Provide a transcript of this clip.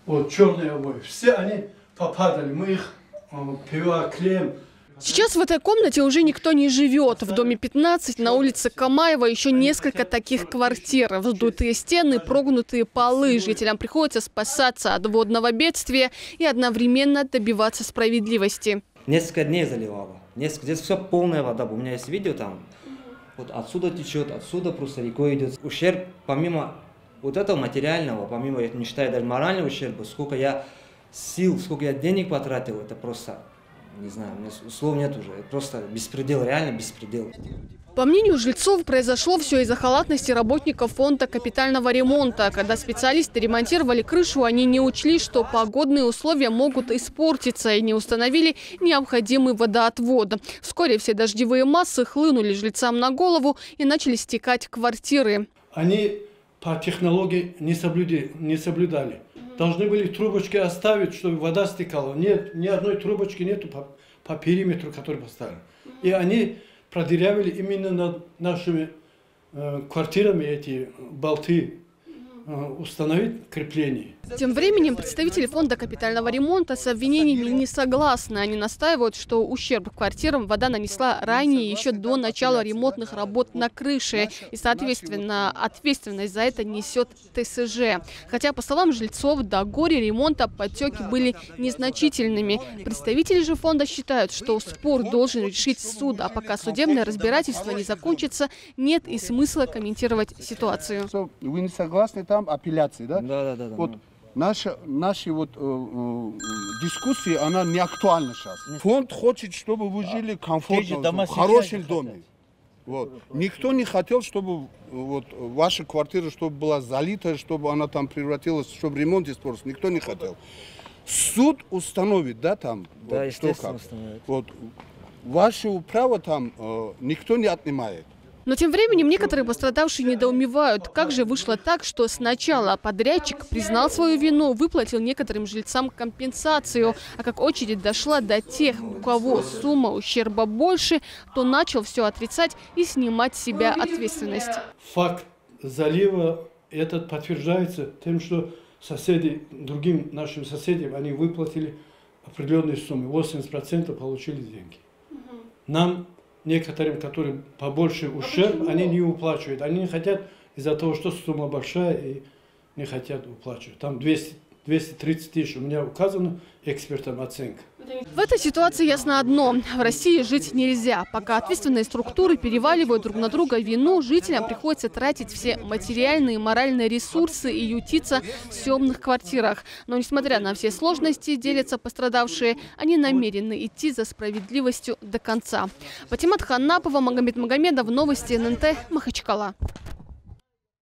вот черные обои, все они попадали, мы их клеем. Сейчас в этой комнате уже никто не живет. В доме 15 на улице Камаева еще несколько таких квартир. Вздутые стены, прогнутые полы. Жителям приходится спасаться от водного бедствия и одновременно добиваться справедливости. Несколько дней заливало. Здесь все полная вода. У меня есть видео там. Вот отсюда течет, отсюда просто рекой идет. Ущерб, помимо вот этого материального, помимо, я не считаю даже морального ущерба, сколько я сил, сколько я денег потратил, это просто... Не знаю, у меня слов нет уже. Просто беспредел, реально беспредел. По мнению жильцов, произошло все из-за халатности работников фонда капитального ремонта. Когда специалисты ремонтировали крышу, они не учли, что погодные условия могут испортиться, и не установили необходимый водоотвод. Вскоре все дождевые массы хлынули жильцам на голову и начали стекать квартиры. Они по технологии не соблюдали. Должны были трубочки оставить, чтобы вода стекала. Нет, ни одной трубочки нету по периметру, который поставили. И они продырявили именно над нашими квартирами эти болты, установить крепление. Тем временем представители фонда капитального ремонта с обвинениями не согласны. Они настаивают, что ущерб квартирам вода нанесла ранее, еще до начала ремонтных работ на крыше. И, соответственно, ответственность за это несет ТСЖ. Хотя, по словам жильцов, до горя ремонта подтеки были незначительными. Представители же фонда считают, что спор должен решить суд, а пока судебное разбирательство не закончится, нет и смысла комментировать ситуацию. Вы не согласны там апелляции, да? Да. Вот наши вот дискуссии, она не актуальна сейчас. Фонд хочет, чтобы вы жили комфортно, в хорошем доме. Вот. Никто не хотел, чтобы вот ваша квартира чтобы была залита, чтобы она там превратилась, чтобы ремонт испортился. Никто не хотел. Суд установит, да, там. Да, вот, естественно, установит. Вот. Ваше право там никто не отнимает. Но тем временем некоторые пострадавшие недоумевают, как же вышло так, что сначала подрядчик признал свою вину, выплатил некоторым жильцам компенсацию, а как очередь дошла до тех, у кого сумма ущерба больше, то начал все отрицать и снимать с себя ответственность. Факт залива этот подтверждается тем, что соседи, другим нашим соседям, они выплатили определенные суммы, 80% получили деньги. Нам некоторым, которые побольше ущерб, они не уплачивают. Они не хотят из-за того, что сумма большая, и не хотят уплачивать. Там 230 тысяч. У меня указано экспертом оценка. В этой ситуации ясно одно. В России жить нельзя. Пока ответственные структуры переваливают друг на друга вину, жителям приходится тратить все материальные и моральные ресурсы и ютиться в съемных квартирах. Но несмотря на все сложности, делятся пострадавшие, они намерены идти за справедливостью до конца. Патимат Ханнапова, Магомед Магомедов, новости ННТ, Махачкала.